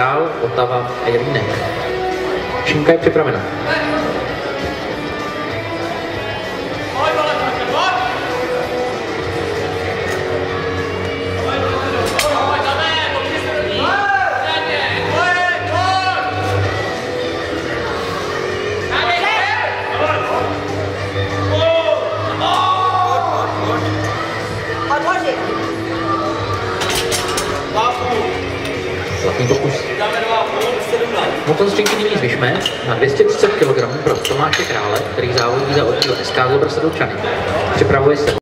Král, Otava a Jelínek. Šimka je připravena. Zlatý pokus. Motor střinky nyní zvyšme na 230 kg pro Tomáše Krále, který závodí za oddíl SK Zobr Sedlčany. Připravuje se